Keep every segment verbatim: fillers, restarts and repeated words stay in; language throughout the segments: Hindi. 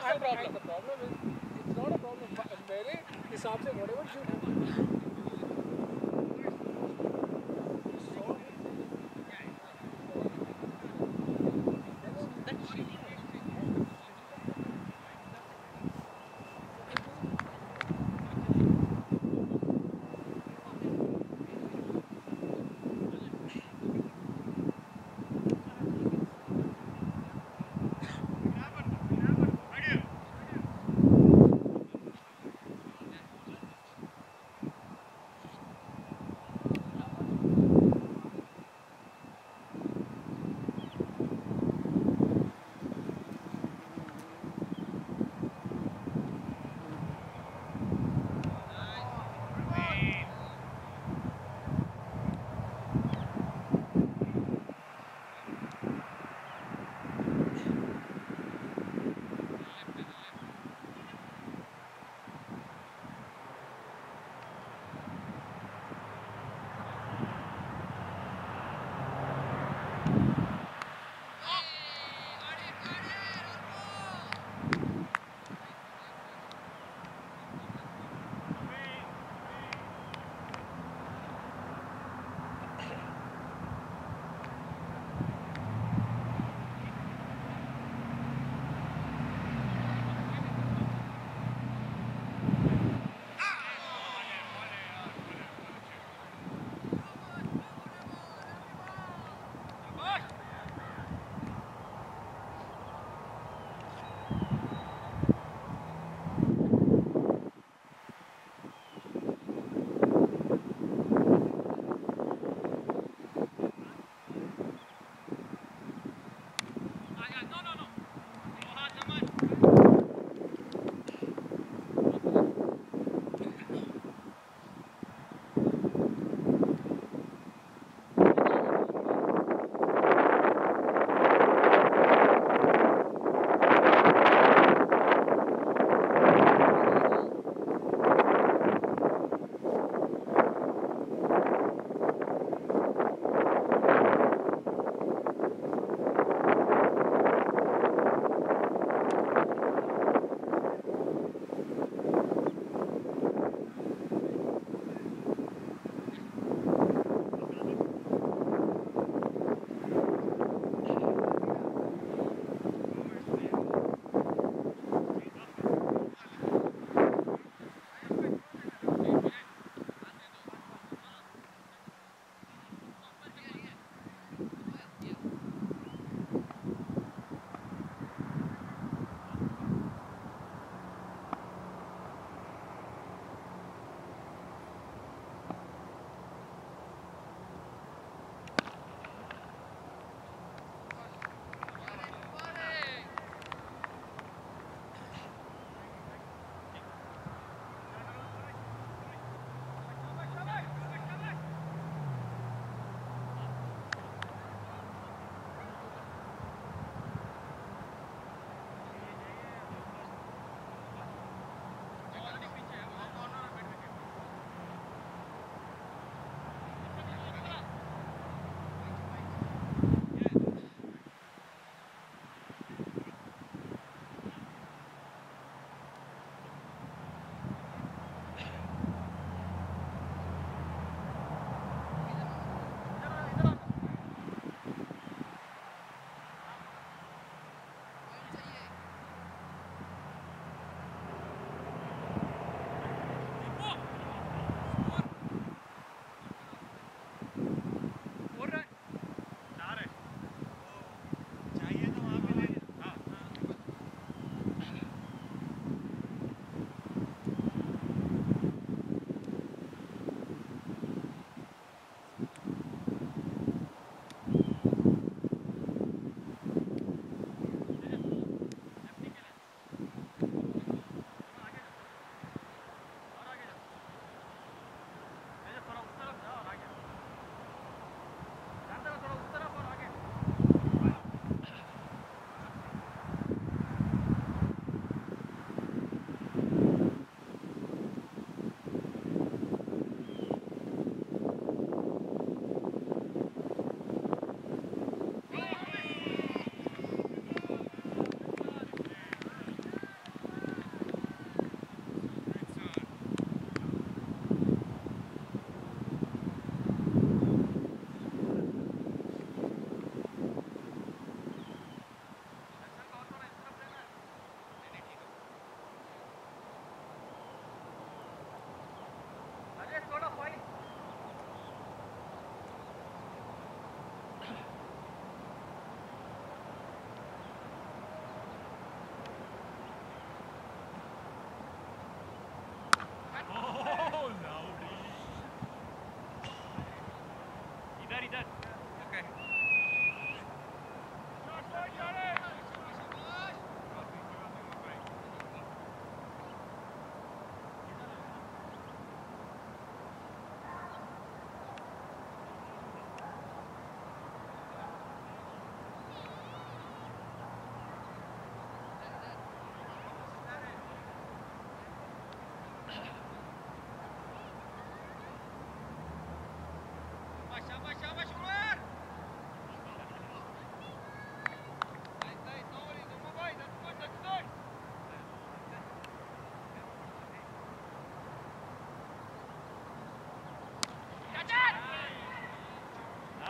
the problem? The problem is, it's not a problem. मेरे हिसाब से whatever you do.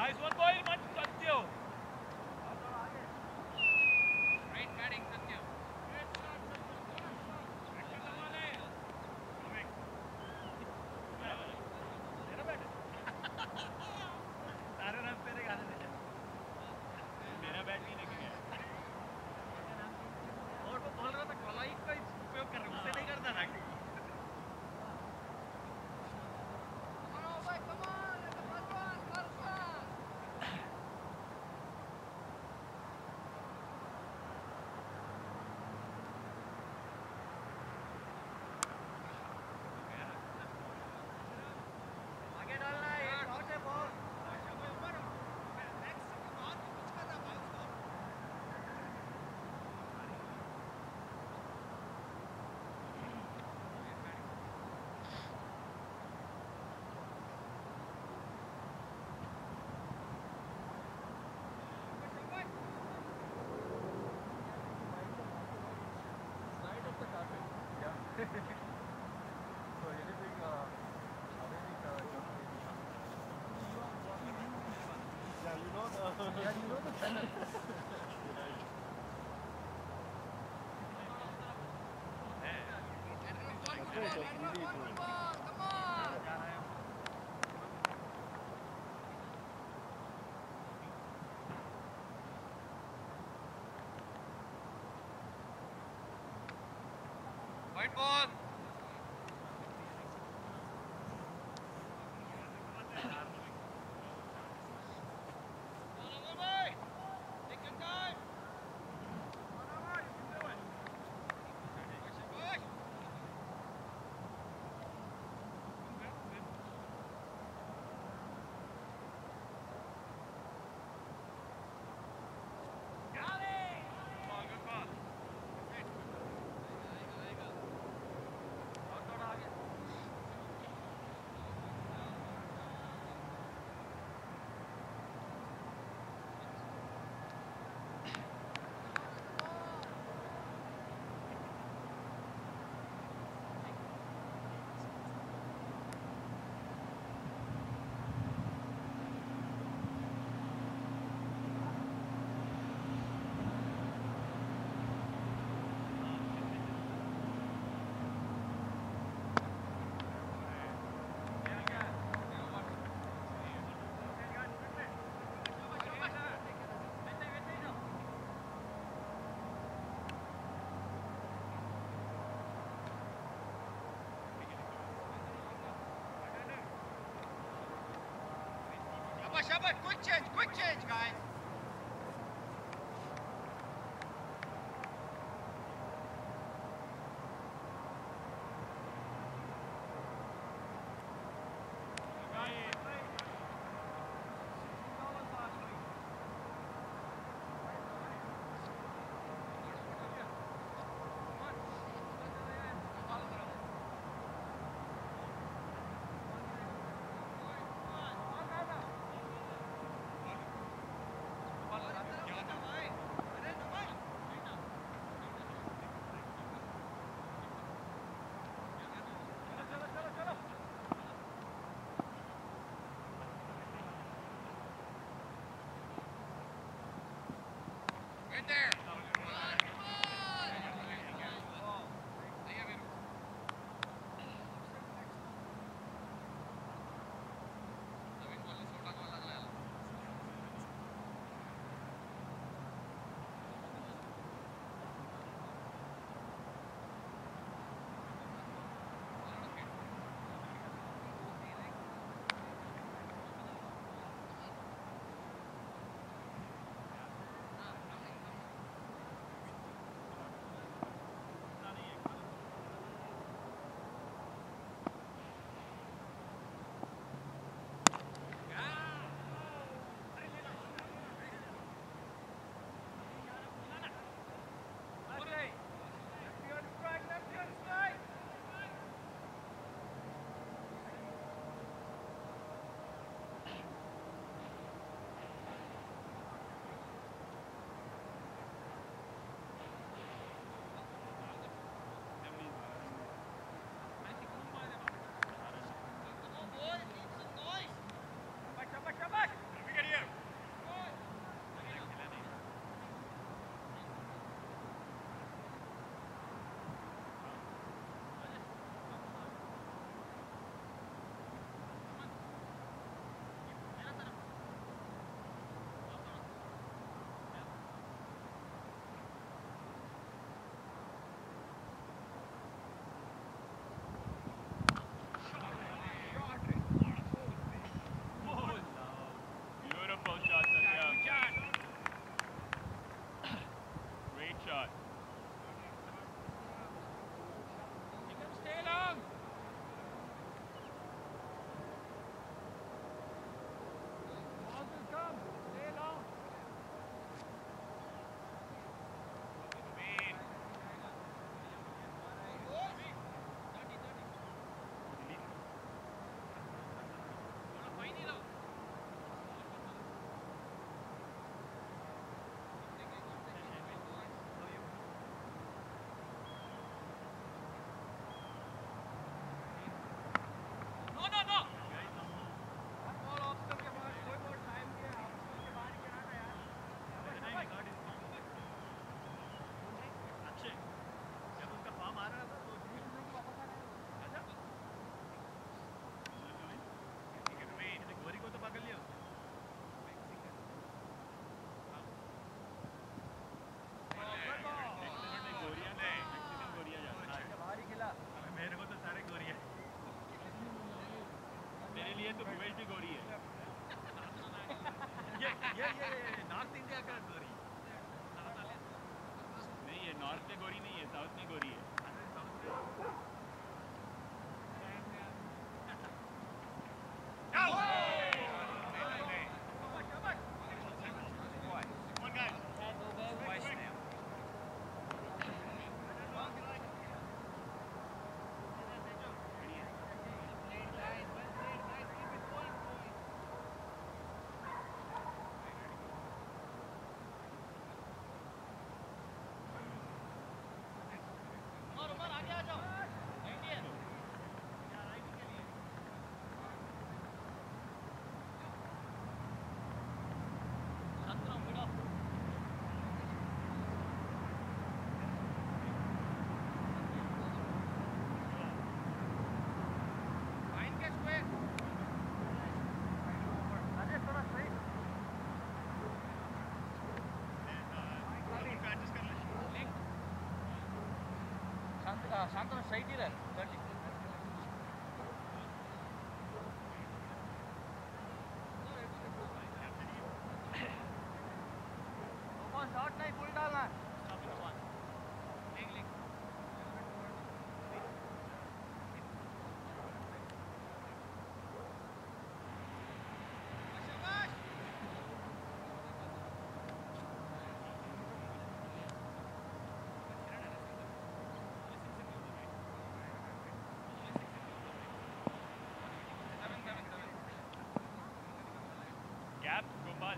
White ball. Shabbat, quick change, quick change, guys. Right there. है तो भुवेश भी गोरी है ये ये ये नॉर्थ इंडिया का गोरी नहीं है नॉर्थ में गोरी नहीं है साउथ में गोरी है शांत स्ट्राइट ही रह शॉट नहीं फुल डालना गैप गोपाल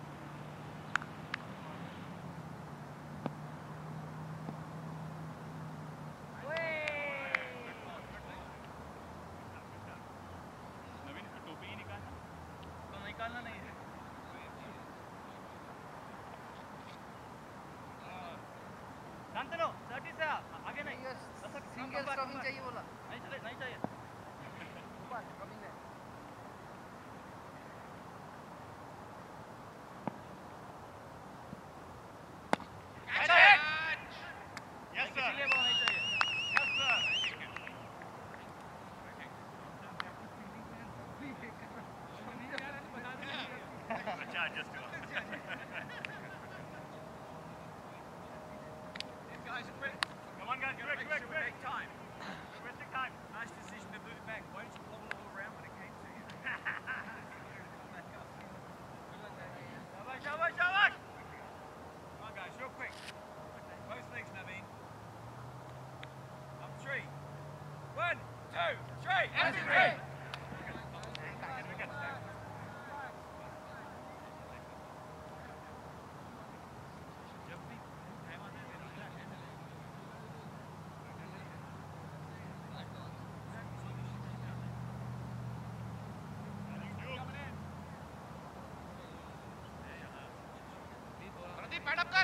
नवीन इसको टोपी ही निकालना तो निकालना नहीं है शांतनु थर्टी से आगे नहीं सिंगल स्टॉपिंग चाहिए बोला नहीं चले नहीं चाहिए स्टॉपिंग है यस सर इसीलिए वो नहीं चाहिए यस सर अच्छा एडजस्ट हुआ Guys, quick. Come on guys, quick, quick, quick. Take time. We're wasting time. Nice decision to move it back. Why don't you wobble all around when it came to you? Shabash, shabash, shabash. Come on, guys, real quick. Both legs, Naveen. Up three. One, two, three. And three. Pradeep बैठ अप कर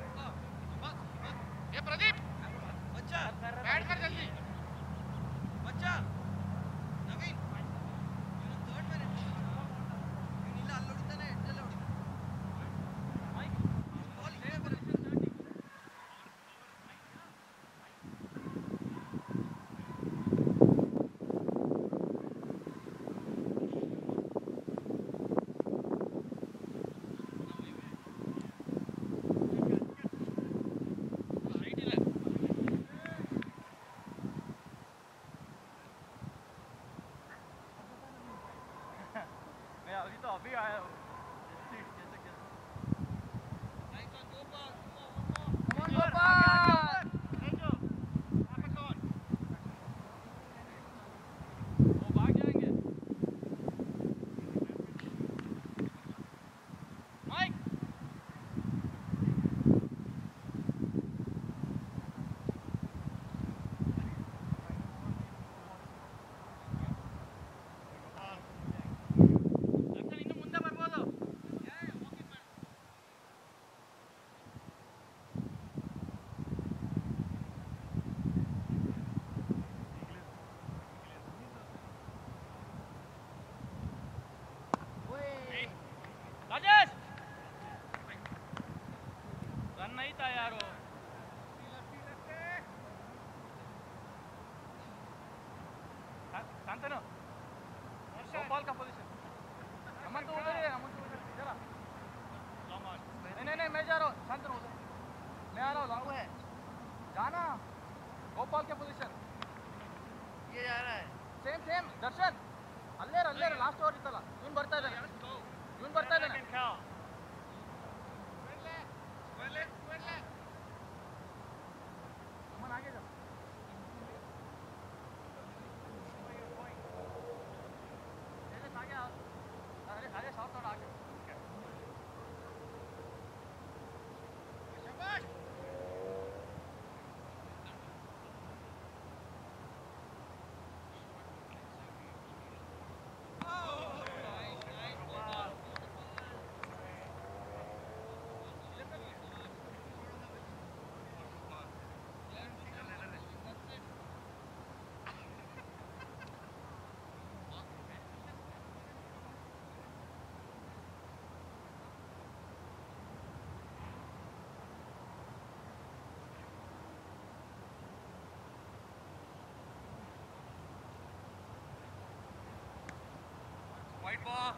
ये प्रदीप बच्चा बैठ कर जल्दी बच्चा नवीन ಇವನು ಥರ್ಡ್ ಮ್ಯಾನ್ ಇವನಿಲ್ಲ ಅಲ್ಲಿ ಹೊಡಿತಾನೆ ಎಡ್ಜಲ್ಲಿ ಹೊಡಿತಾನೆ ಬಾಲ್ ಇಲ್ಲೇ ಬರುತ್ತೆ मैं अभी तो अभी आया हूँ वो भाग जाएंगे माइक ಲಕ್ಷಣ ಇನ್ನು ಮುಂದೆ ಬರ್ಬೋದು राजेश रन नहीं था यार वो शांतनु गोपाल का पोजीशन ಲಾಸ್ಟ್ ಓವರ್ ಇತ್ತಲ್ಲ ಇವನು ಬರ್ತಾ ಇದ್ದಾನೆ ಇವನು ಬರ್ತಾ ಇದ್ದಾನೆ Second cow. ಅಮ್ಮನ ಆगे जा पहले आगे आओ अरे आगे शॉट थोड़ा आगे शाबाश white ball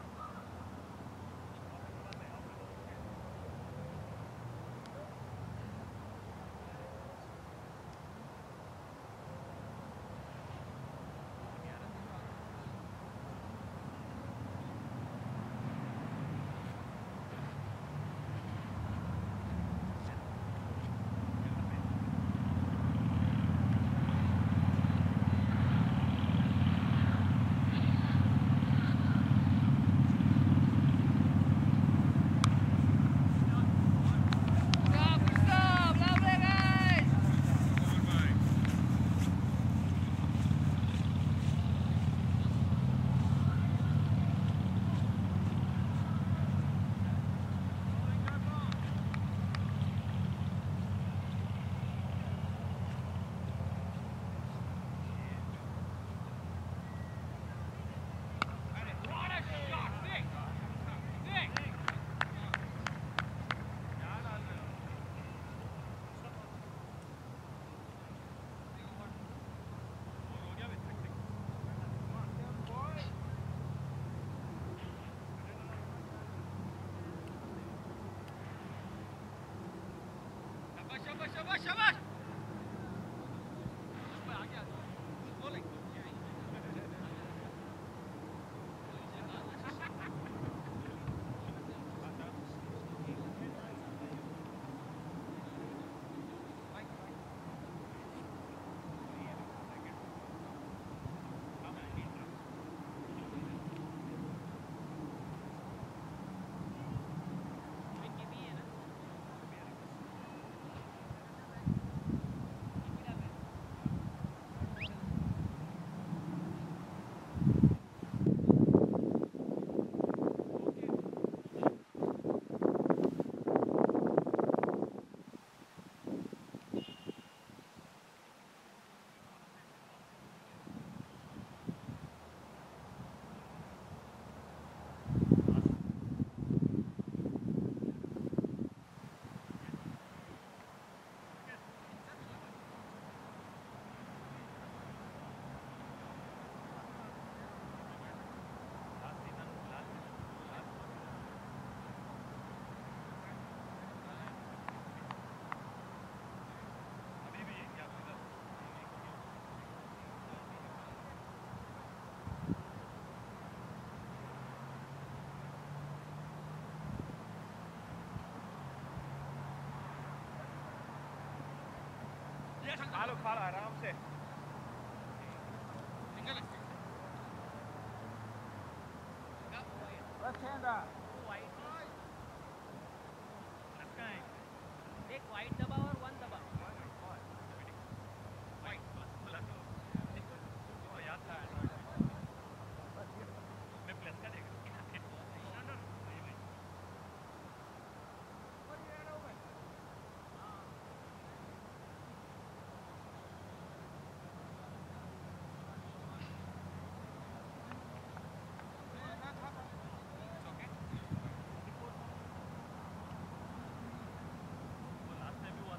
शाबाश शाबाश शाबाश आगे आ बॉलिंग खा लो खा लो आराम से लेफ्ट हैंड एक वाइट दबा और वन दबा याद था मैं प्लस का देख लास्ट में भी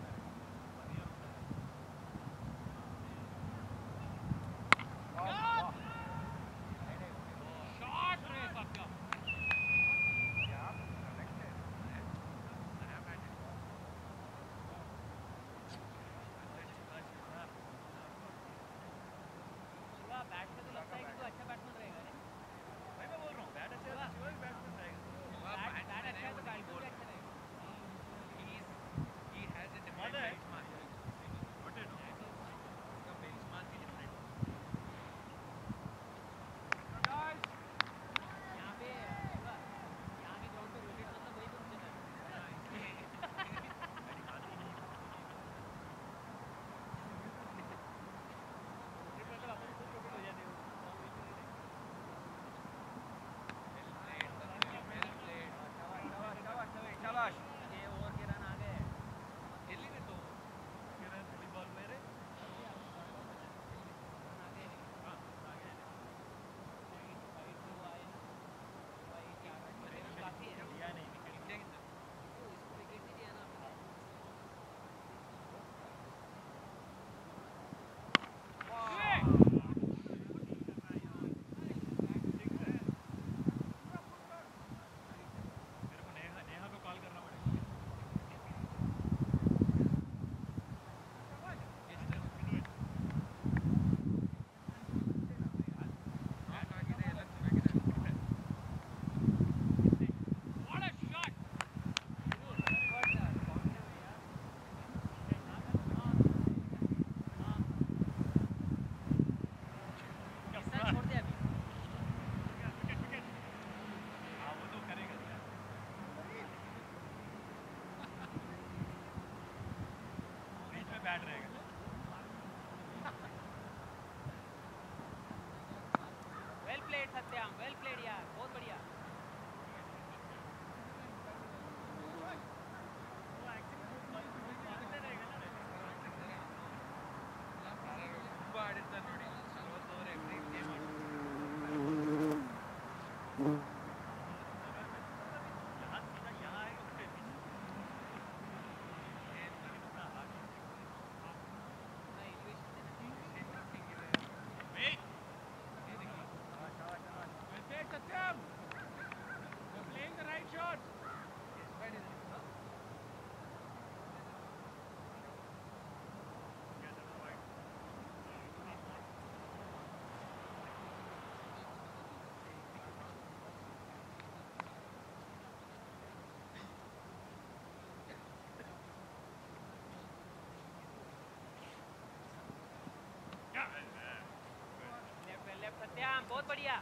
लेफ्ट सत्याम बहुत बढ़िया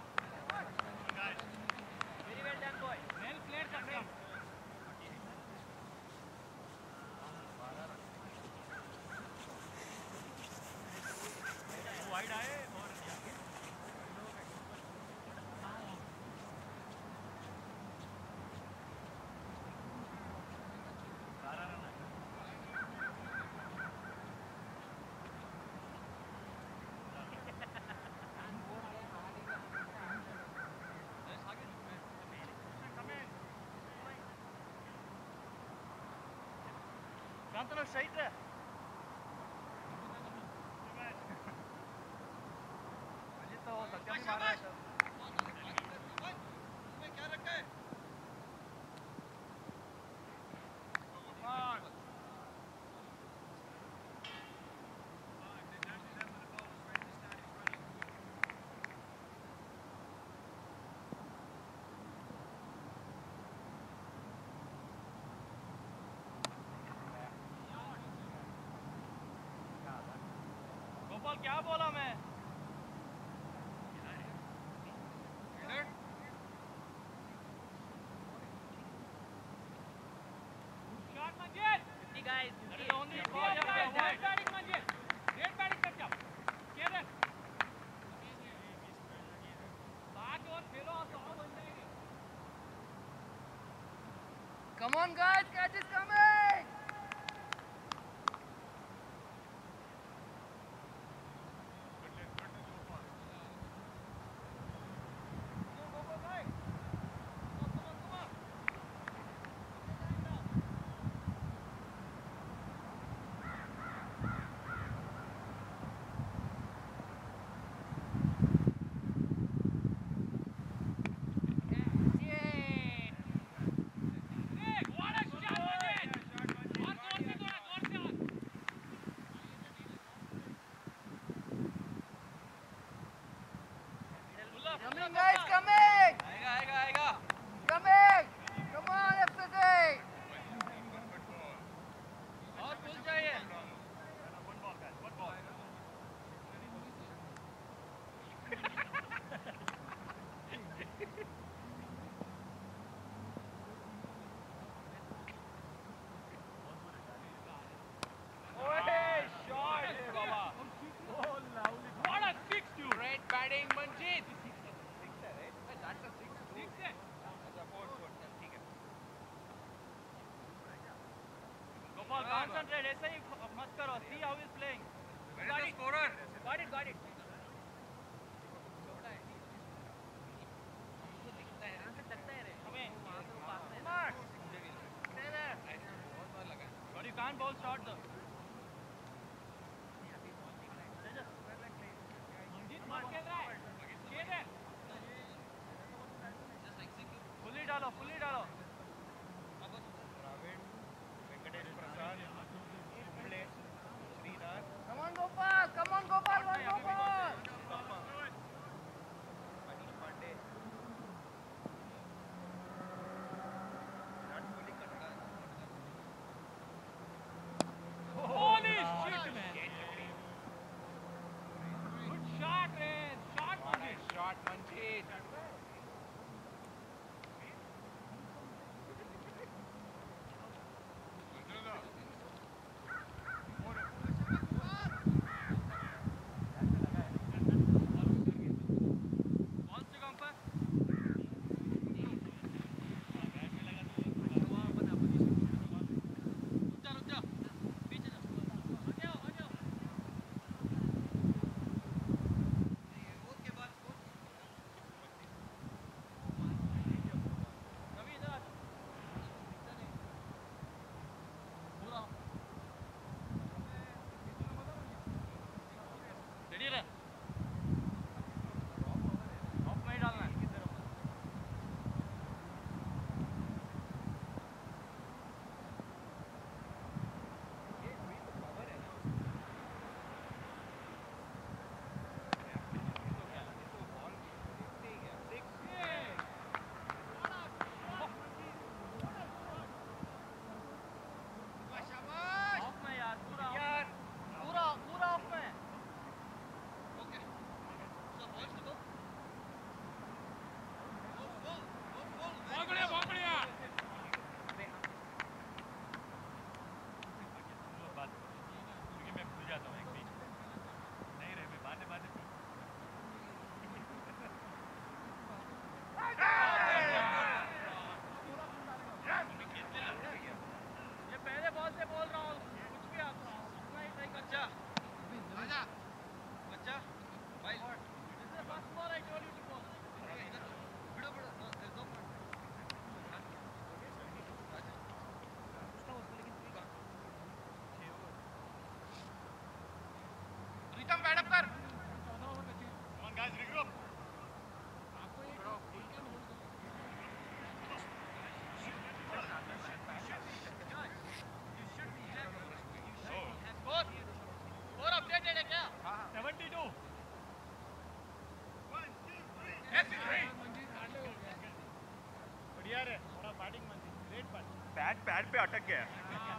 very well done boy well played Satyam wide आए और शांतनु स्ट्राइट है अजीत तो सत्यम भी मार रहा है तुम्हें क्या रखा है गोपाल क्या बोला मैं शॉट मंजिल fifty guys That fifty is only Great ball of the batting, great avoid. batting मंजिल great batting सत्यम केरन पांच ओवर खेलो और सौ बन जाएंगे come on guys catch is coming what a shot मंजिल और जोर से थोड़ा जोर से और coming guys coming आएगा आएगा आएगा coming come on F C C और पुल चाहिए one ball guys one ball ओए शॉट है बाबा what a six dude great batting Manjeet six है गोपाल concentrate ऐसे ही मत करो see how he's playing where is the scorer got it got it but you can't bowl short though मंजिल मार खेल रहा है केरन fully डालो fully डालो come on Gopal come on Gopal one more ball holy shit man good shot man shot मंजिल shot मंजीत Nice तैयार है थोड़ा बैटिंग मंजिल ग्रेट बैट पैड पैड पे अटक गया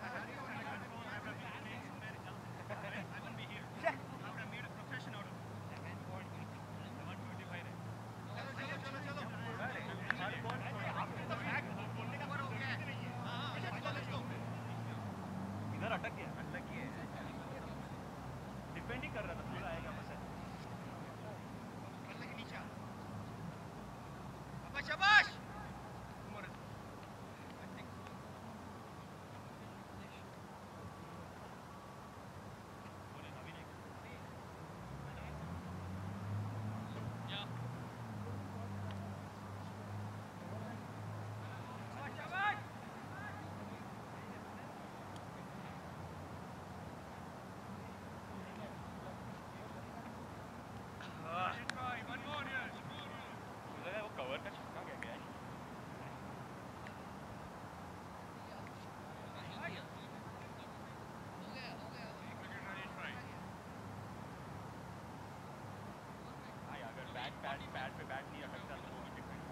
इधर अटक गया अटक गया डिपेंड ही कर रहा था पूरा आएगा बस शाबाश वो कवर का छक्का क्या गया हाँ अगर बैट पैड पैड पे बैट नहीं अटकता तो वो भी डिपेंड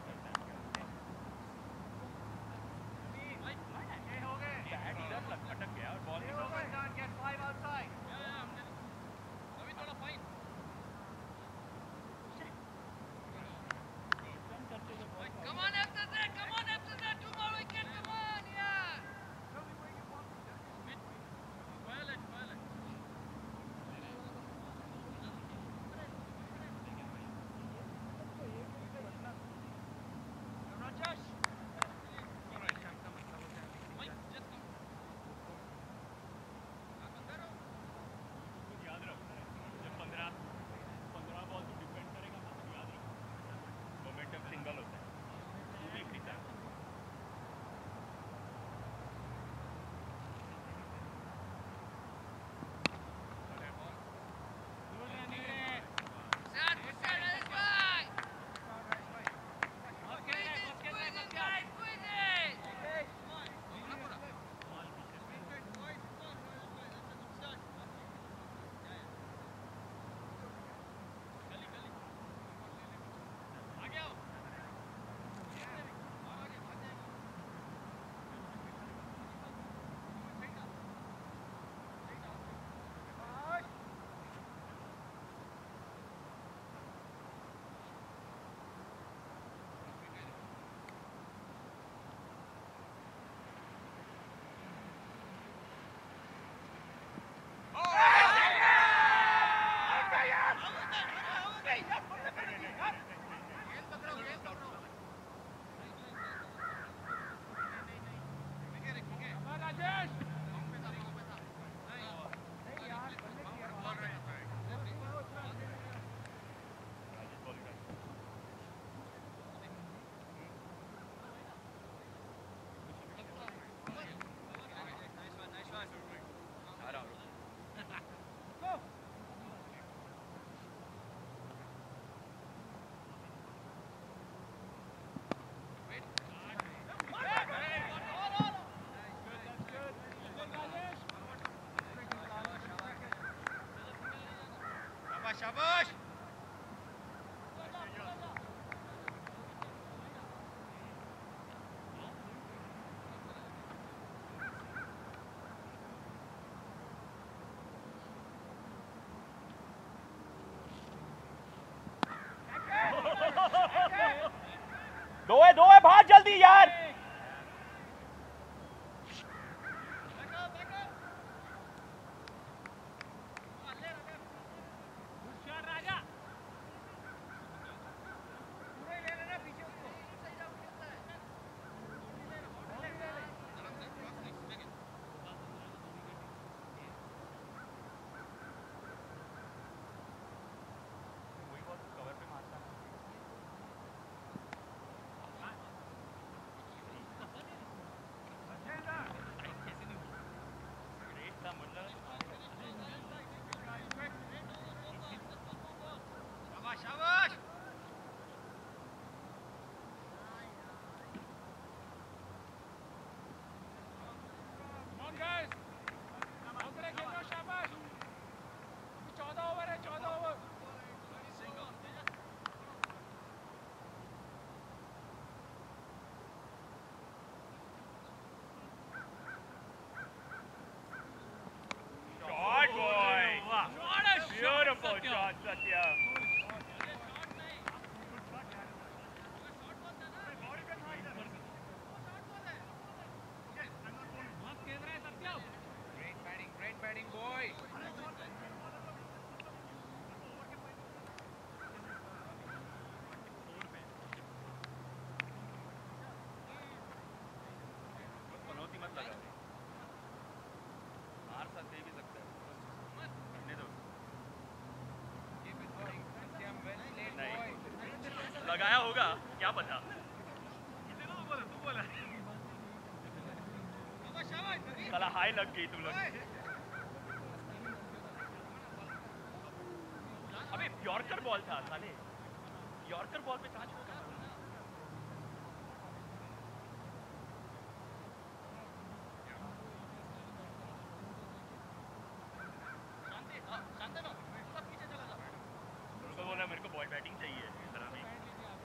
बैट इधर लग अटक गया और बॉल get five outside अभी थोड़ा fine Come on after that, come on after that, two more wickets, come on, yeah. Violent, violent. Rajesh Mike, just come. याद रख जब पंद्रह पंद्रह बॉल तो डिपेंड करेगा ना तो याद रख मोमेंटम सिंगल होता है टू वीक दिखता है Sad, sad, that's right. Squeeze it, squeeze it, guys, squeeze it. आगे आओ शाबाश दो है दो है भाग जल्दी यार लगाया होगा क्या पता। साला हाई लग गई तुम लोग। अबे यॉर्कर बॉल था साले, यॉर्कर बॉल पे कहाँ छोड़ा? उनको बोला मेरे को बॉल बैटिंग चाहिए इस तरह भी।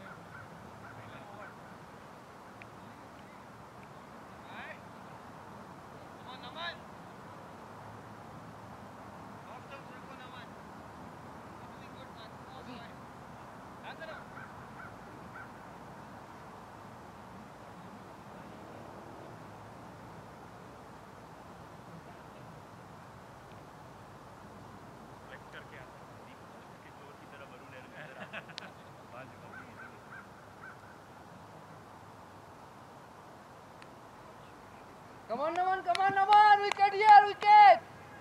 Come on, Naman, come on, Naman, wicket here, wicket.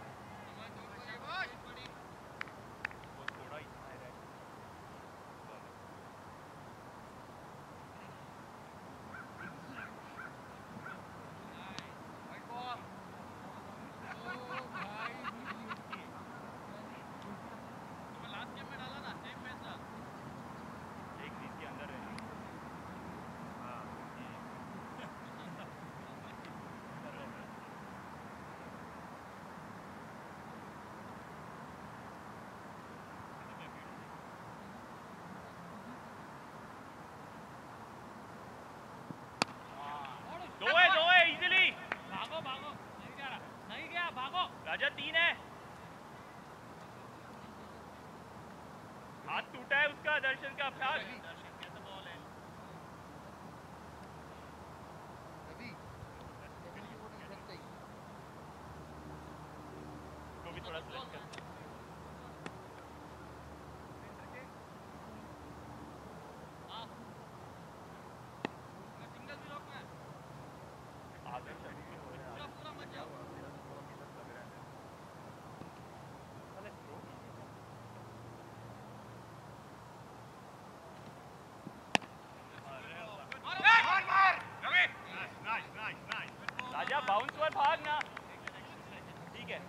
दो है दो है इजीली। भागो भागो, नहीं जा रहा, नहीं गया, भागो। राजा तीन है। हाथ टूटा है उसका, दर्शन का अभ्यास। तो भी थोड़ा स्लेक्ट कर। राजा बाउंस पर भाग ना, ठीक है।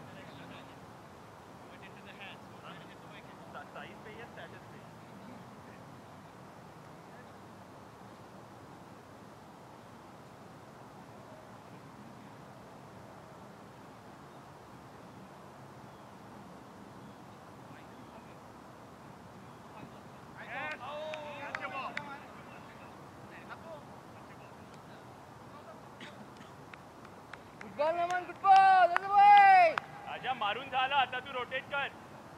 साइज पे या स्टेटस पे? Good ball, Naman, good ball, that's the way. आजा मारून झाला, आता तू रोटेट कर।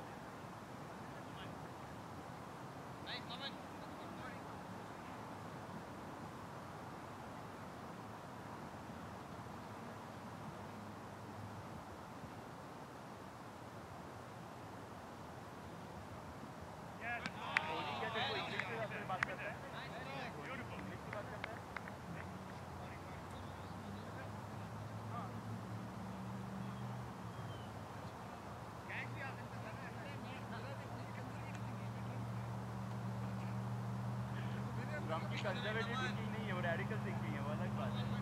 ट्रम्प की कंजर्वेटिव थिंकिंग नहीं है, वो रेडिकल थिंकिंग है, वो अलग बात है।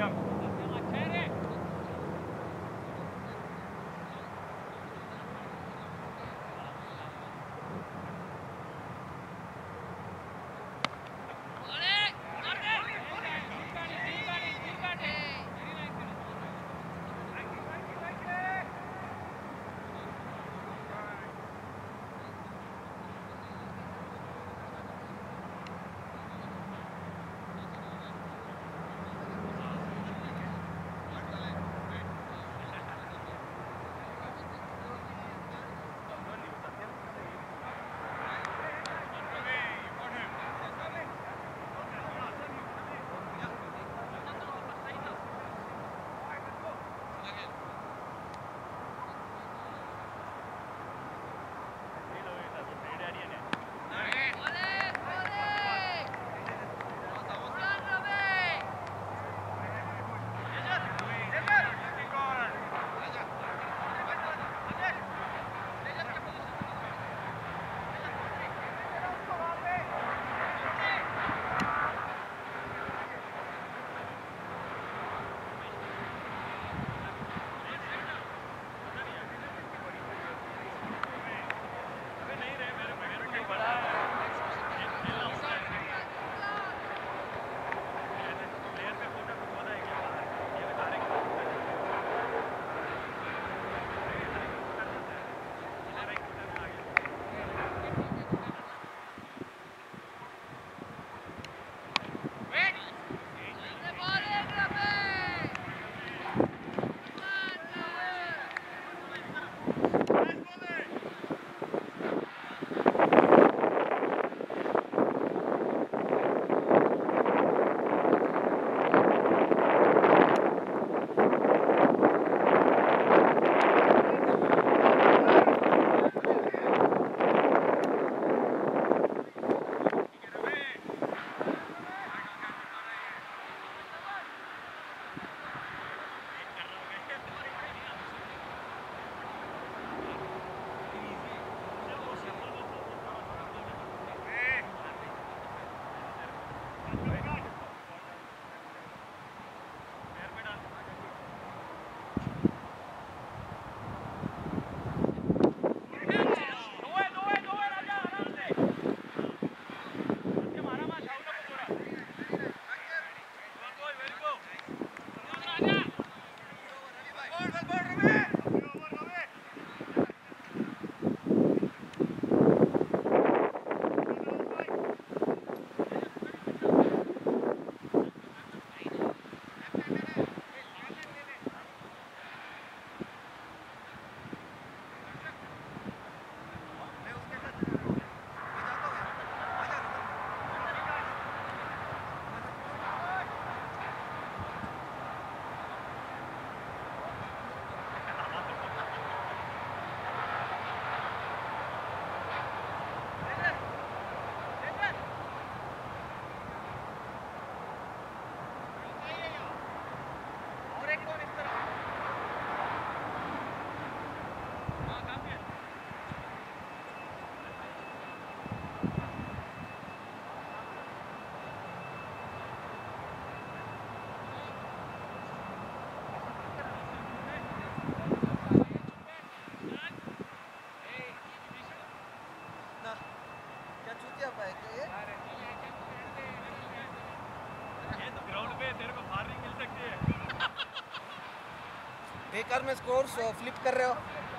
बेकार में स्कोर फ्लिप कर रहे हो।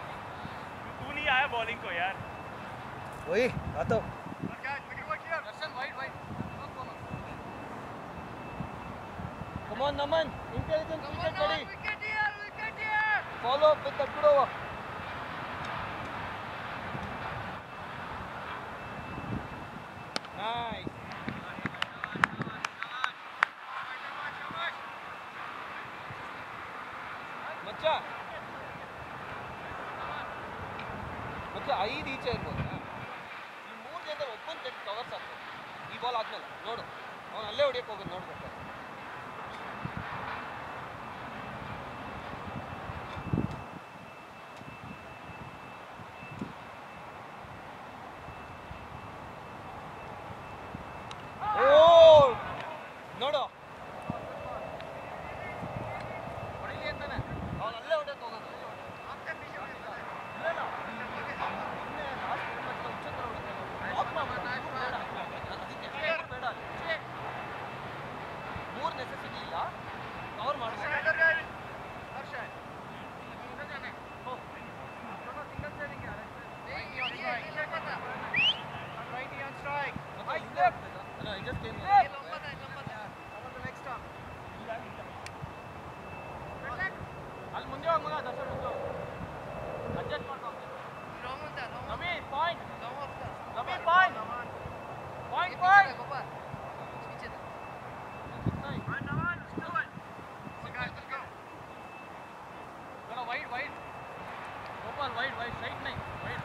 तू नहीं आया बॉलिंग को यार। वही आता हूँ। Come on, Naman. Intelligent cricket, buddy. Wicket here, wicket here. Follow up with the good over. Nice. ಮಚ್ಚ ಮಚ್ಚ ಐದು ಈಚೆ ಇರ್ಬೋದು ಈ ಮೂರು ಜನ ಒಬ್ಬನ ತೆಗೆದು ಕವರ್ಸ್ ಆಗ್ತದೆ ಈ ಬಾಲ್ ಆದ್ಮೇಲೆ ನೋಡು ಅವನು ಅಲ್ಲೇ ಹೊಡಿಯಕ್ಕೆ ಹೋಗೋದು ನೋಡ್ಬೇಕು ಓ ನೋಡು ಮುಂದೆ ಹೋಗಿ ಮಗ ದರ್ಶನ್ ಮುಂದೆ ಅಡ್ಜಸ್ಟ್ ಮಾಡ್ಕೊಂಡು Long on that, long on Naveen point long off that. Naveen point point point Gopal. Speech it. Right, Naman, let's do it. Come on, guys, let's go. थोड़ा wide wide Gopal wide wide side नहीं wide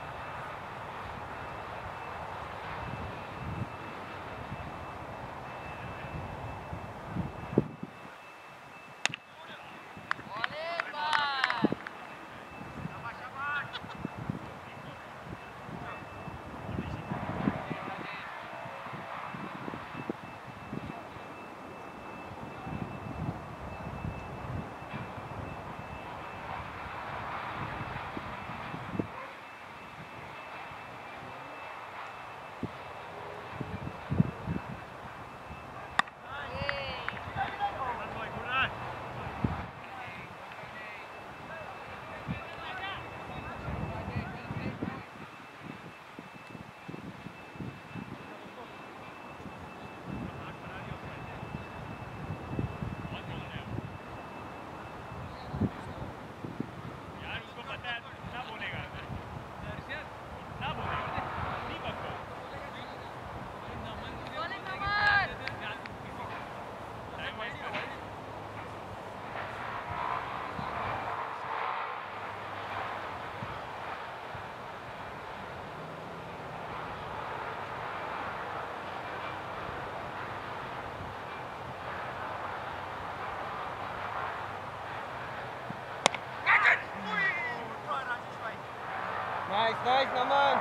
Nice, nice, Naman.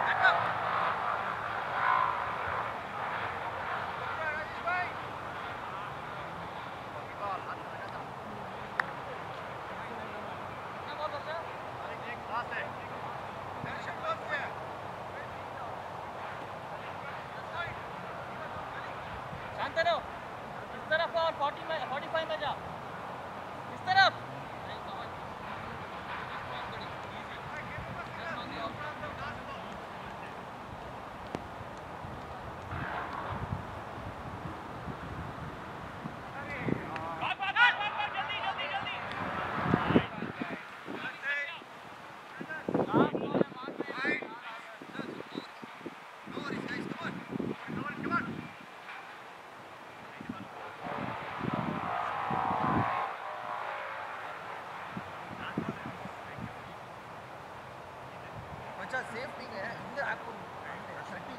Shantanu इस तरफ और फोर्टी में फोर्टी फाइव में जा इस तरफ सेफ नहीं है इंदर आपको थर्टी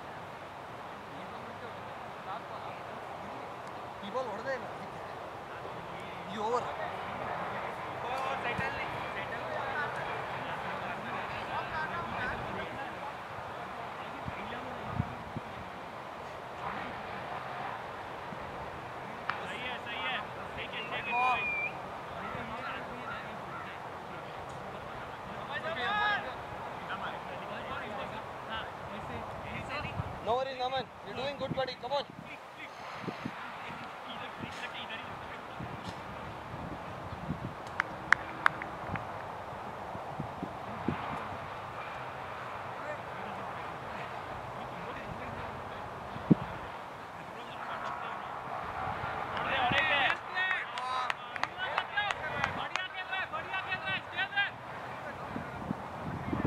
ಈ ಬಾಲ್ ಹೊಡೆದೇ ಇಲ್ಲ ಈ over No worries, Naman. You're doing good, buddy. Come on.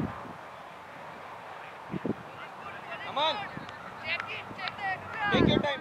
Naman. Check it, check the extra. Take your time.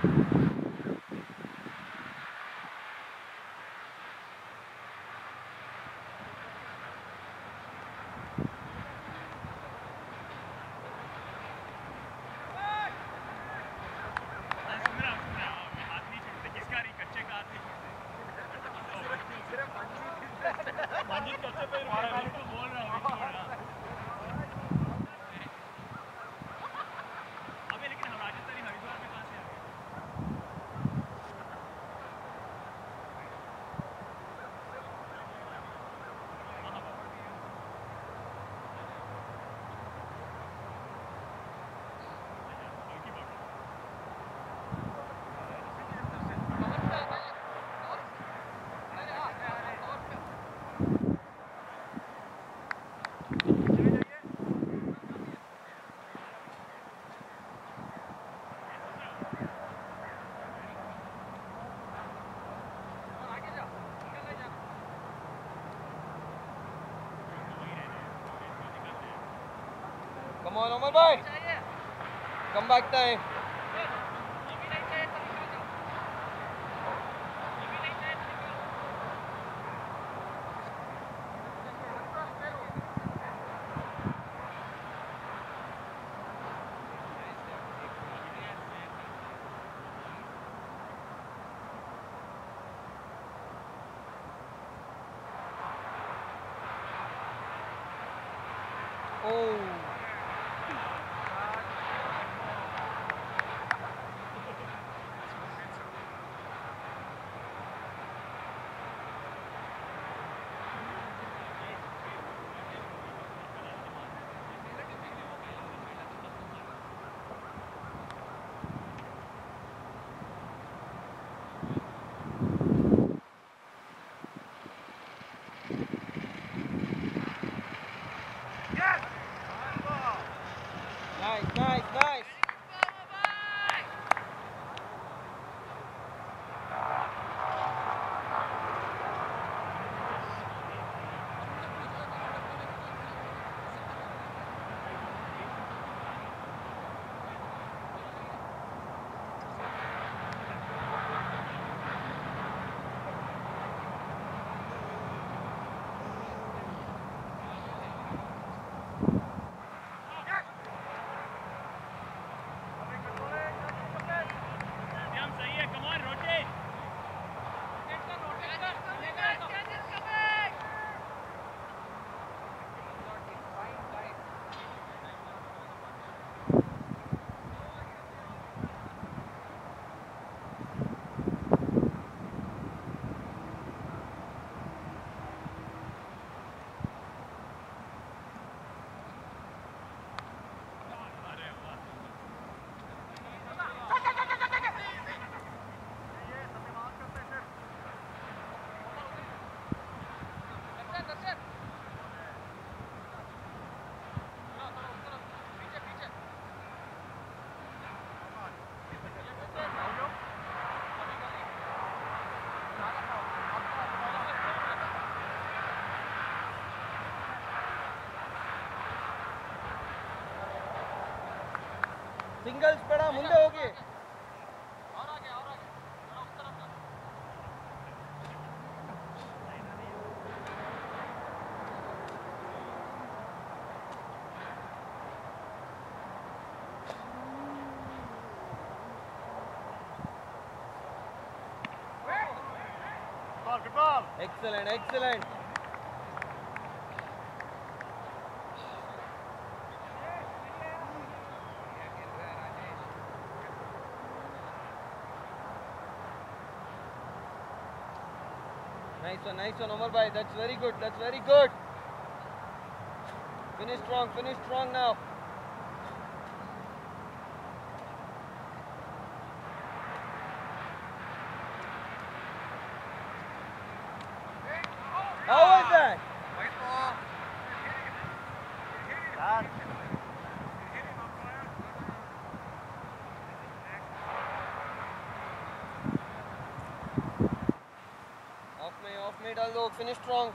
Come on, Omar bhai. Come back time. Oh. Nice, nice, nice. Singles पड़ा मुंडे होगी Good ball. Excellent, excellent. Nice one, nice one, Omar bhai. That's very good. That's very good. Finish strong, finish strong now. How was that? White ball. Off me, off me, डाल दो. Finish strong.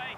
भाई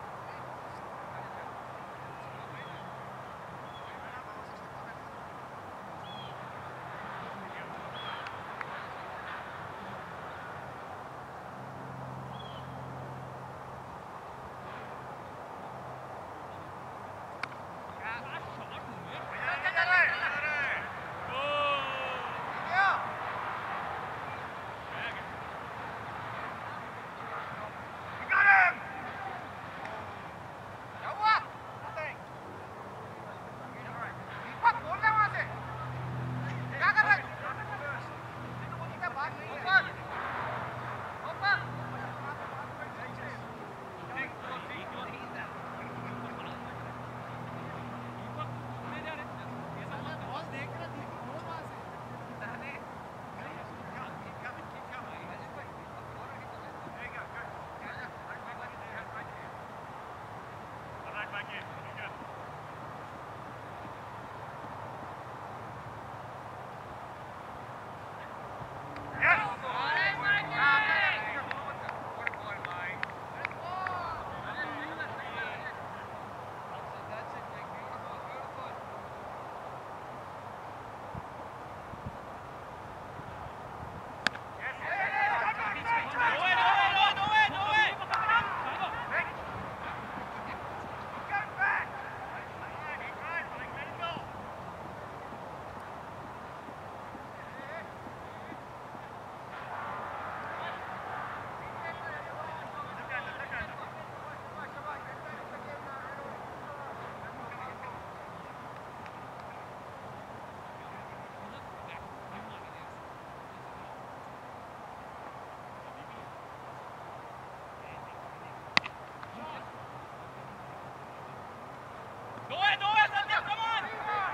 Go ahead, go ahead, Satyam, come on!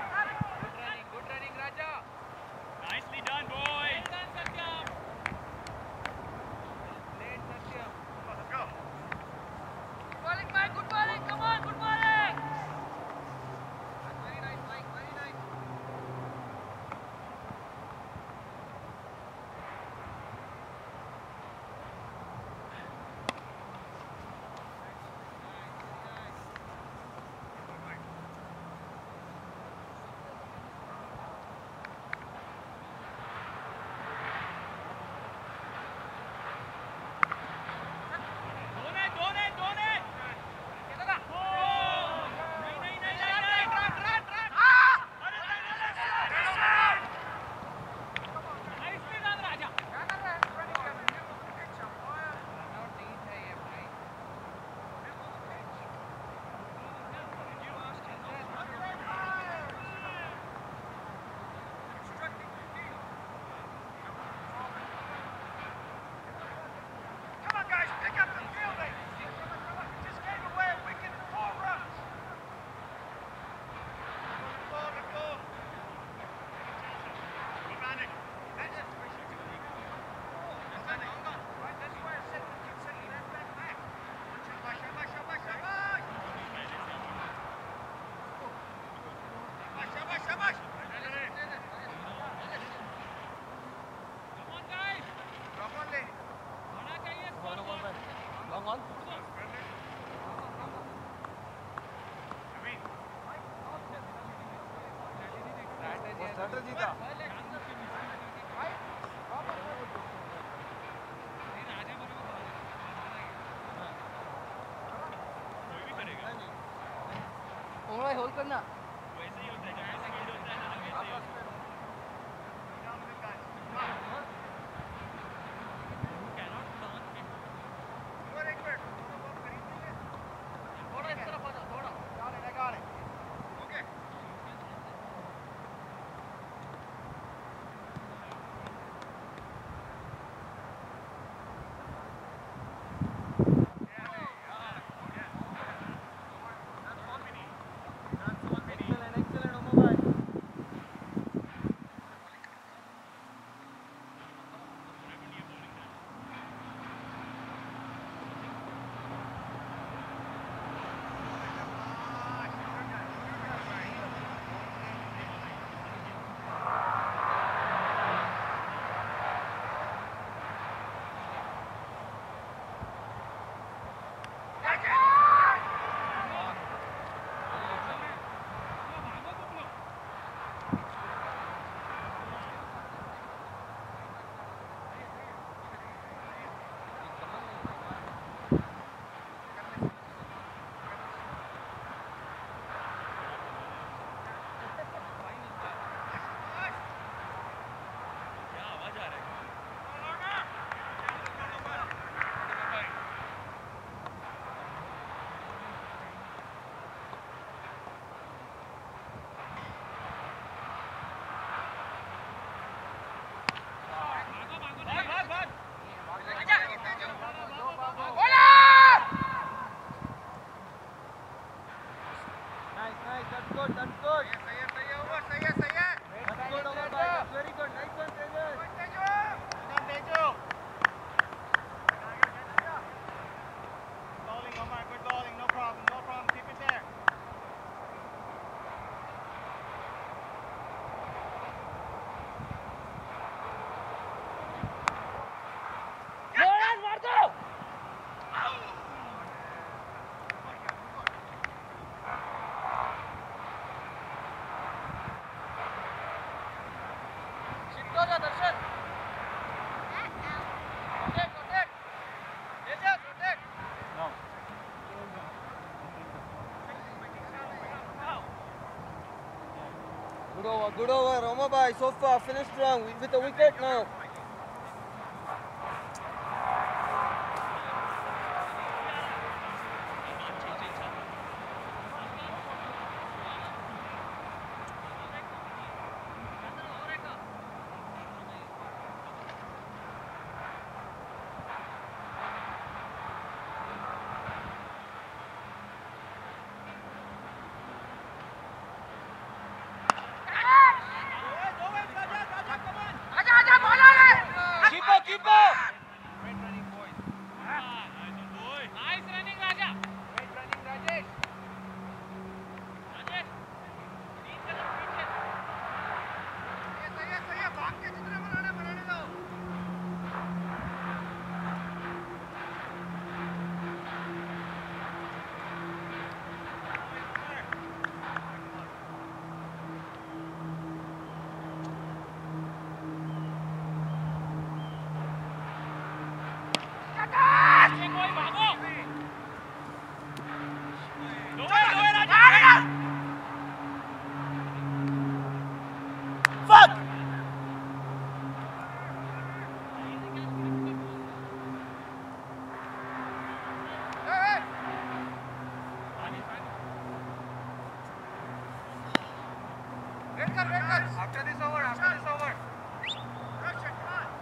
Good running, good running, Raja. Nicely done, boys! Well done, Satyam. Late, Satyam. Let's go. Good bowling, Mike. Good bowling. Come on, good bowling. Very nice, Mike. Very nice. Don't it, don't it, don't it! Oh! नहीं, नहीं, नहीं, नहीं, नहीं! Run, run, run! अरे, run, run, run, run! Nicely done, Raja! क्या कर रहा है? Running कर रहा है। Not need है ये भाई. Come on, guys, pick up the fielding. Just gave away a wicket in four runs. Good ball, good ball. Good running. That's it. Right, that's why I said we can set that back back. Shabash, shabash, shabash, shabash. Shabash, shabash, shabash. Come on, guys. Drop on ले। होना चाहिए Long score. on, long on. वो strategy था. कोई भी करेगा उंगली होल्ड करना। वैसे ही होता है जैसे स्पीड होता है ना वैसे ही होता है थोड़ा इस तरफ आ जाओ, थोड़ा. Got it, I got it. Okay. That's what we need. That's what we need. Good over, good over. Ramabai so far finished strong with a wicket now. Keeper, keeper! Great running, boys. Nice running, Raja. Great running, Rajesh. Rajesh. तीन कदम पीछे. ये सही है सही है भाग के जितने बनाने बनाने दो पीछे कोई भागो. लोए लोए राजा Fuck! वेट कर वेट कर after this over after this over rush it come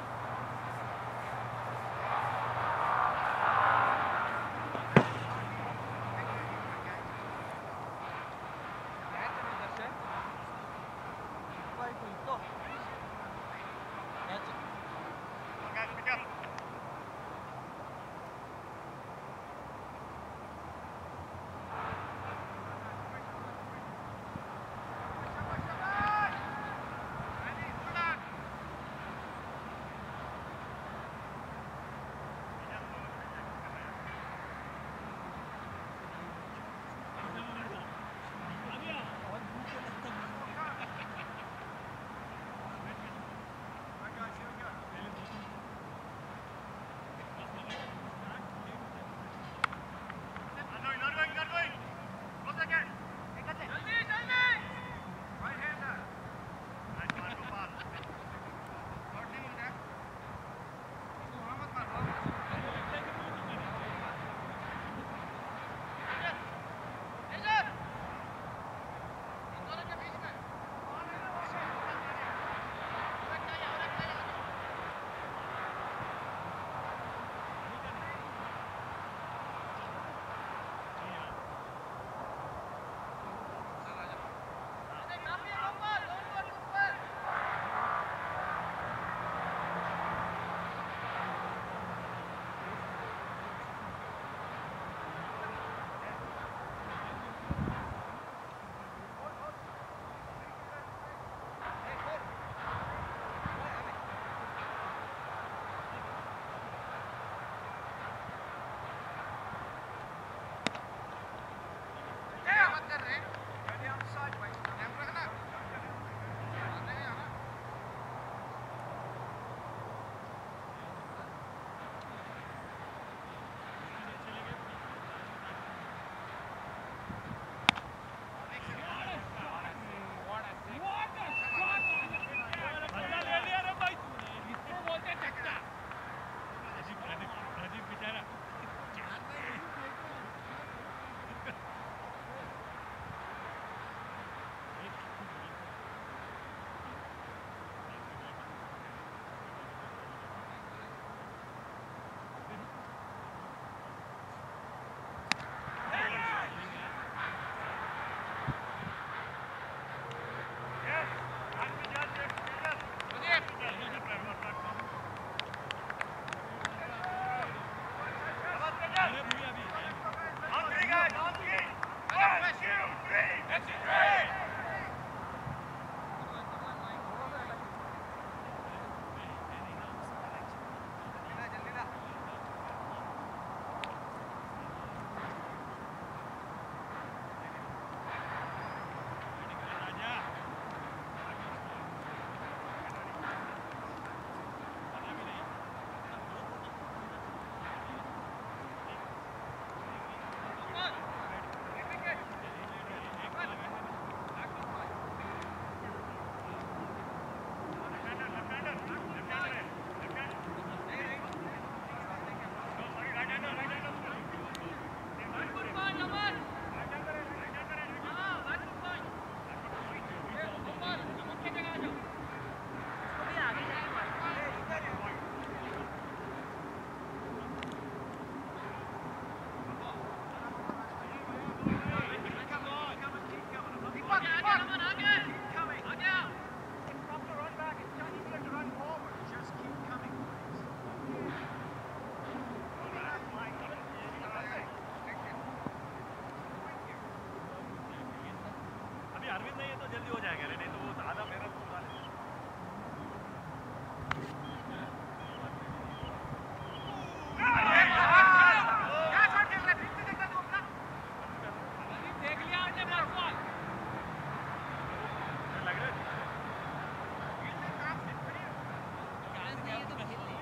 guys pick up service नहीं है तो जल्दी हो जाएगा रे, नहीं तो वो आधा मेहनत पूरा ले। देख लिया हमने बॉल लग रहा है चांस नहीं है तो खेल ले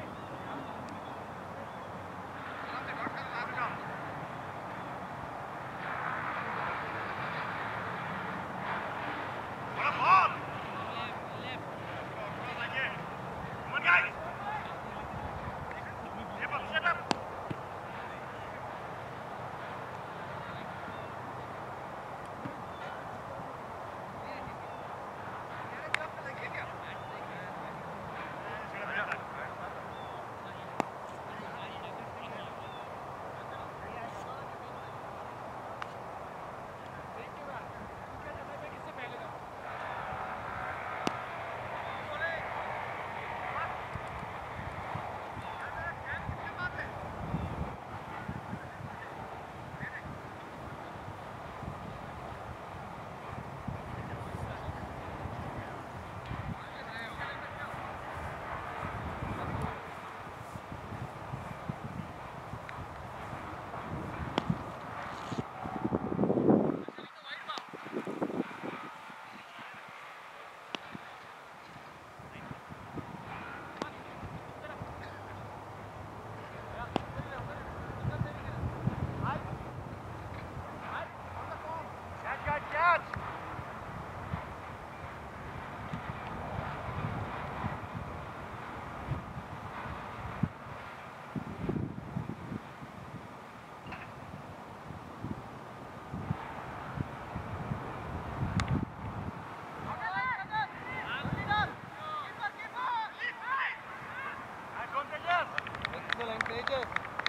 Excellent, Tejas.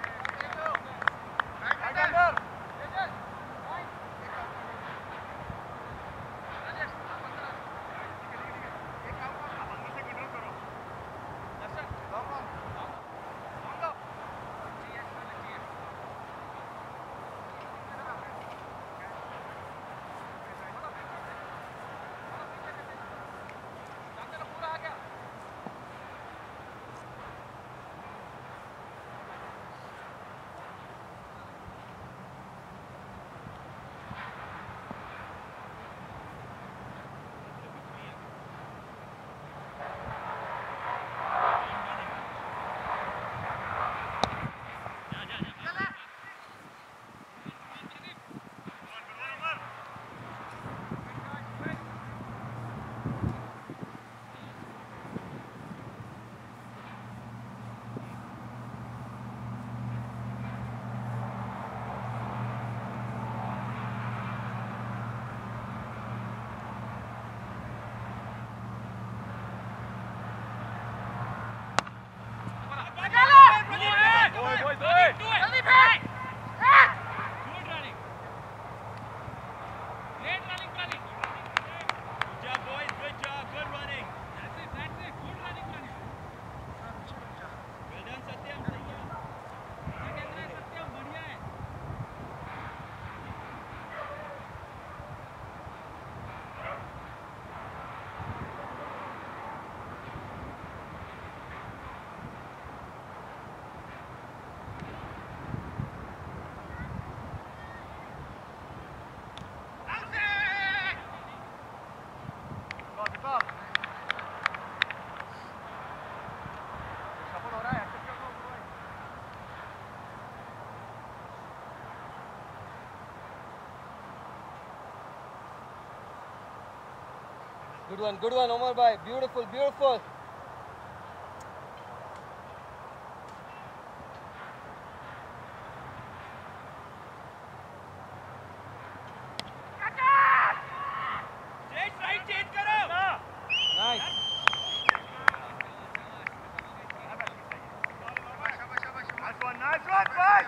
Good one, good one, Omar bhai. Beautiful, beautiful. Nice. Nice one, nice one, boys!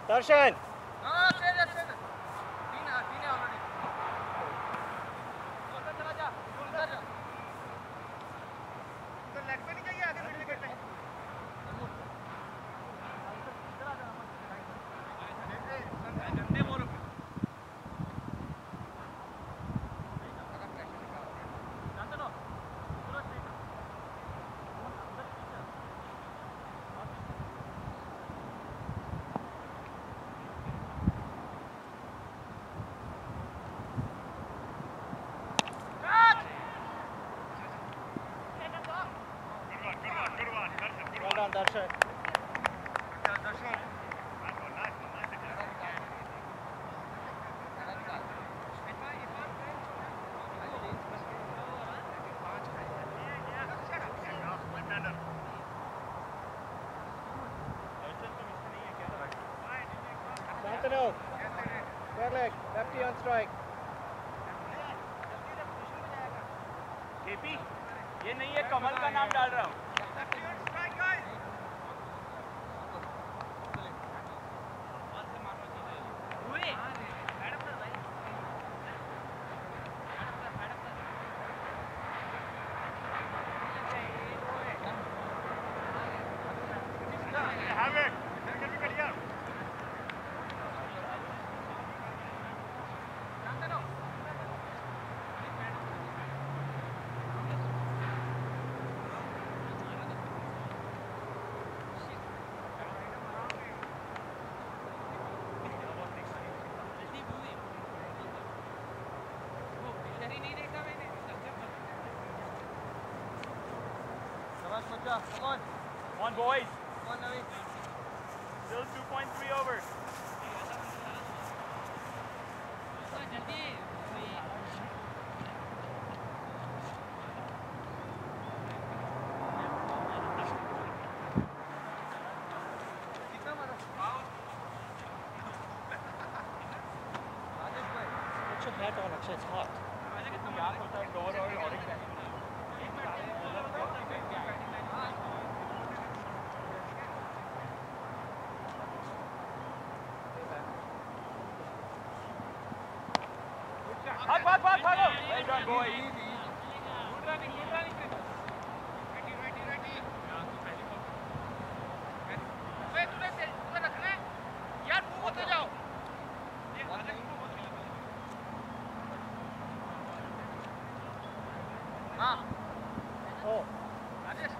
Darshan No, no, stay there, stay there. तीन है, तीन है already. तू अंदर चला जा, तू अंदर जा. उधर लेग पे नहीं चाहिए आगे मिड विकेट में. इधर आ जा. गंदे मोर पे. जानते हो? पूरा straight. well done Darshan Shantanu square leg lefty on strike KP ये नहीं है कमल का नाम डाल रहा हूँ Come on. Come on boys Come on, Naveen. still two point three overs कितना मारा? राजेश भाई. put your hat on Akshay it's hot क्या होता है डोर और ऑरेंज भाग भाग भाग भागो well done boys Good running, good running. Ready, ready, ready. वे तुझे तेज तुझे रखना है. यार मूव होते जाओ. हाँ. oh राजेश.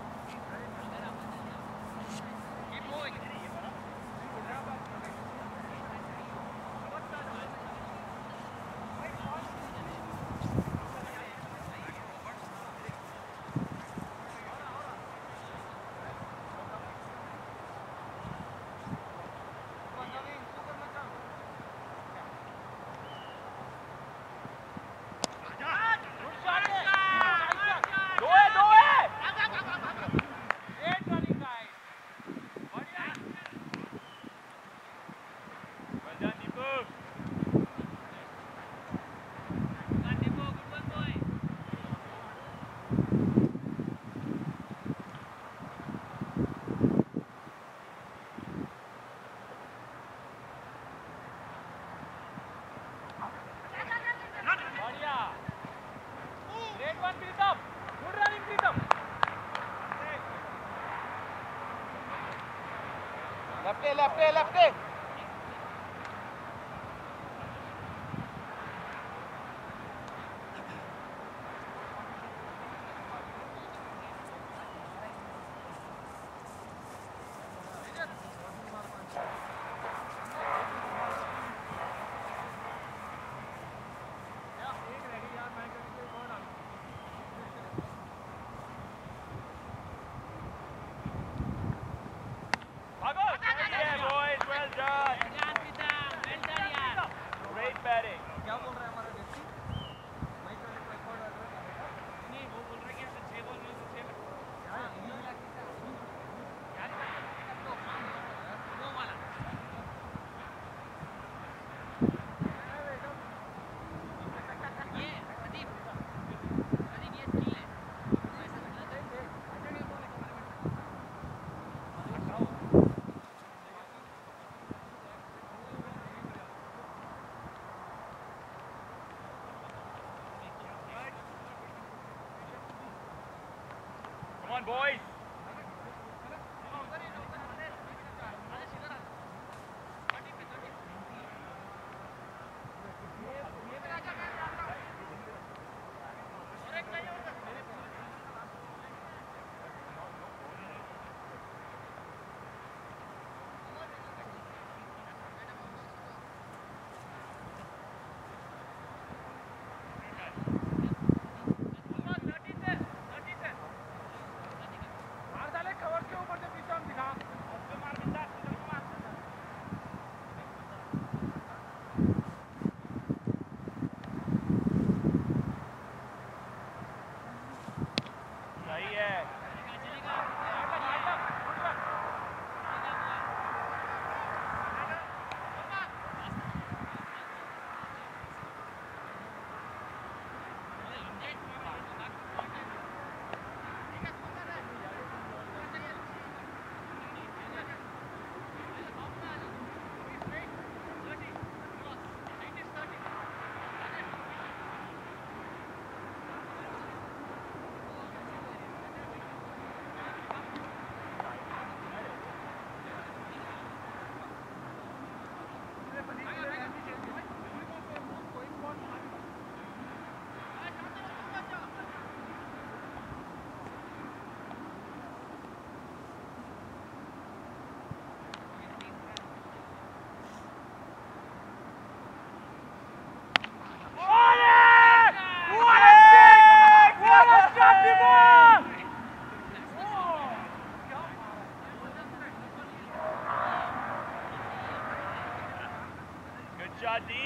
Keep moving. दो है दो है Great running, guys. well done Deepak बढ़िया great one Pritam good running Pritam left A, left A, left A. भागो yeah boys well done great batting क्या बोल रहा है हमारा व्यक्ति? माइक वाले को रिकॉर्ड कर रहा है. नहीं वो बोल रहा है कि ऐसे छह बॉल में से छह यार वो वाला ये प्रदीप प्रदीप ये स्किल है boys. मार डाले कवर के ऊपर से पीछे हम दिखा सही है. Good shot, D.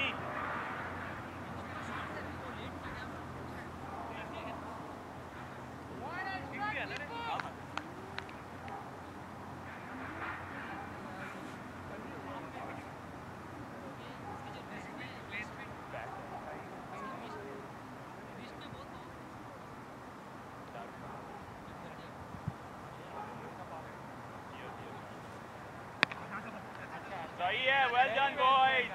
सही है. Well done, boys.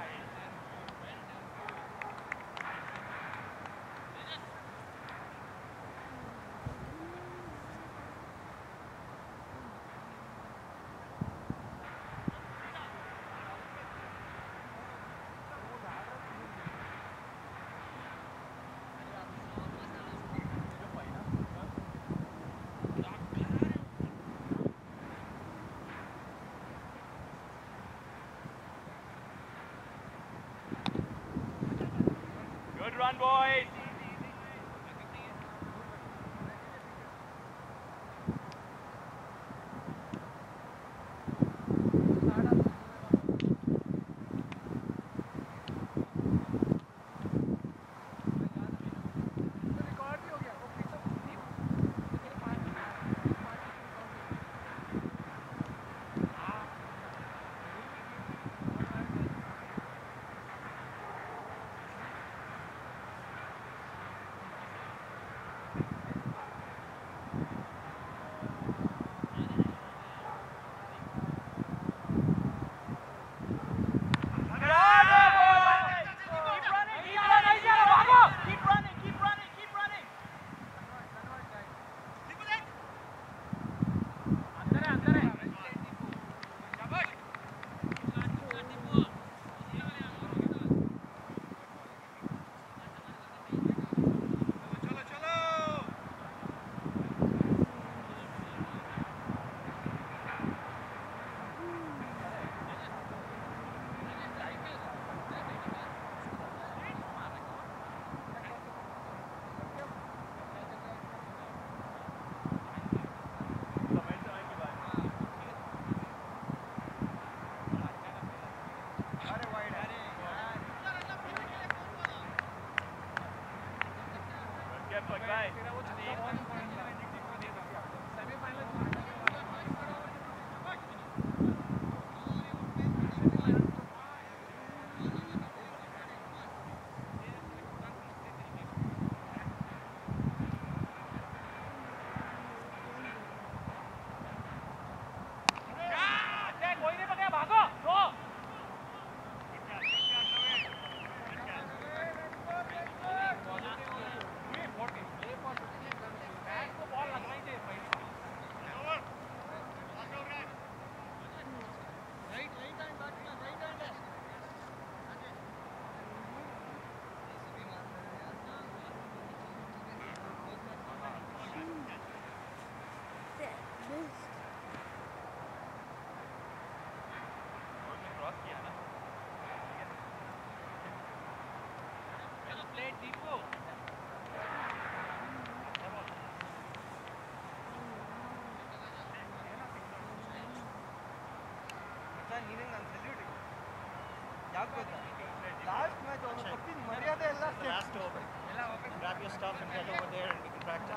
ಯಾಕೆ ಗೊತ್ತಾ ಲಾಸ್ಟ್ ಮ್ಯಾಚ್ ಅವನು ತಪ್ಪಿದ ಮರ್ಯಾದೆ ಎಲ್ಲ Last over. Grab your stuff and get over there and we can practice.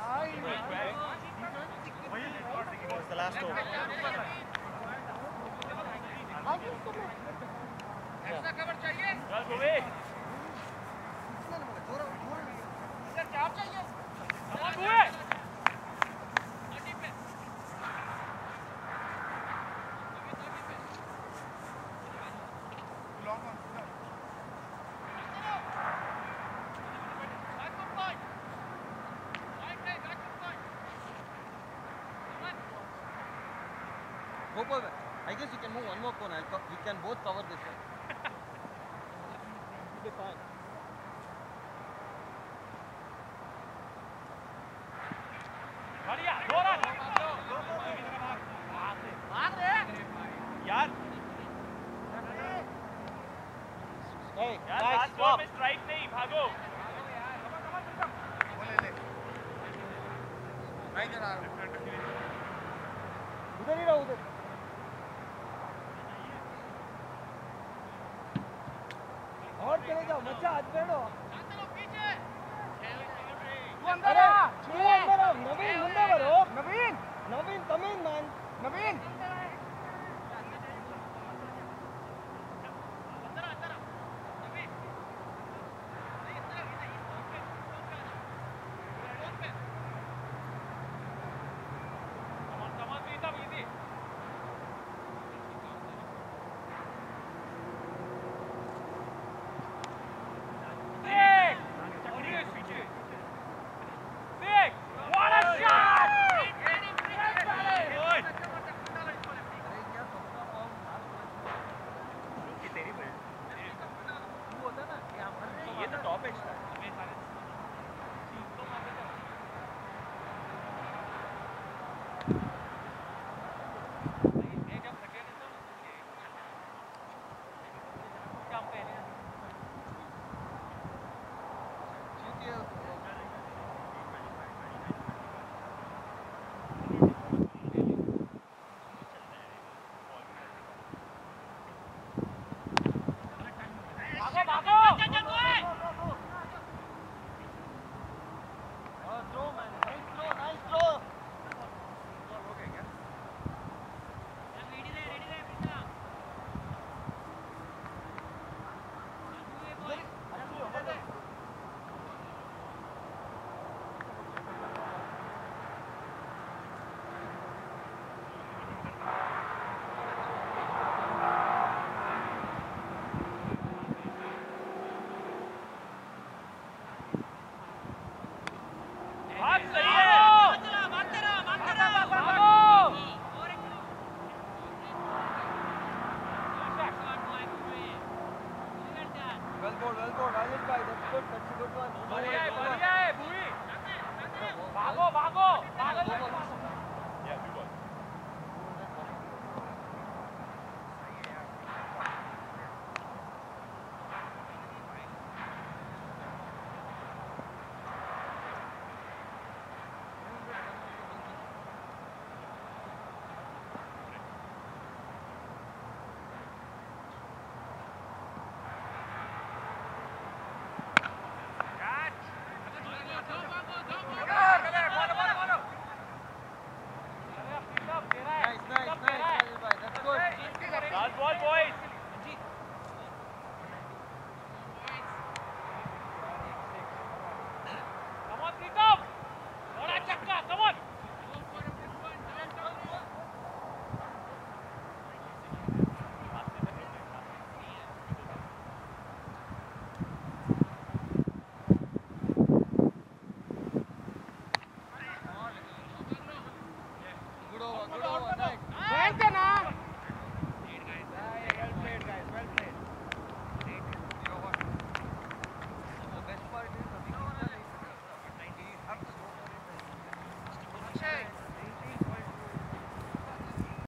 It was the last over. Extra cover चाहिए चल गोवे इधर चार चाहिए कमान गोवे थर्टी पे Long one. No. Back to point point है back to point Gopal, I guess you can move one more corner. I'll co- we can both cover this one. It'll be fine. बढ़िया जोरा मार दे यार Hey, यार guys, लास्ट बॉल stop. में स्ट्राइक नहीं भागो बोले ले. मैं इधर आ रहा हूँ. उधर ही रहो उधर. और चले जाओ बच्चा हाथ पेड़ो. चलो पीछे अरे तू अंदर आओ. नवीन मुंडे बरो. नवीन नवीन तमीन man. नवीन अंदर अंदर नवीन नहीं अंदर इधर okay okay come on come on Pritam easy देख चक्री पीछे देख व्हाट अ शॉट ओए की तेरी बिल्ड तू होता ना ये तो टॉप एज था हमें सारे तो मारते थे ये जब सेकंड है तो क्या पहले भागो भागो चल चल बोए throw man. Nice throw, nice throw. Ready ले रेडी ले बेटा भाग सही है चला भागते रहो भागते रहो भागो और एक shot like way well done Well bowled, well bowled. Rajat bhai, that's good. That's a good one. बढ़िया है बढ़िया है भूई भागो भागो पागल या good ball Nice, nice, nice. Rajat bhai, that's good. Last ball boys come on Pritam बड़ा चक्का come on Good over, good over. Nice. Well done, huh? Well played, guys. Well played. The best part is the wickets are ninety-eight. Up to Akshay.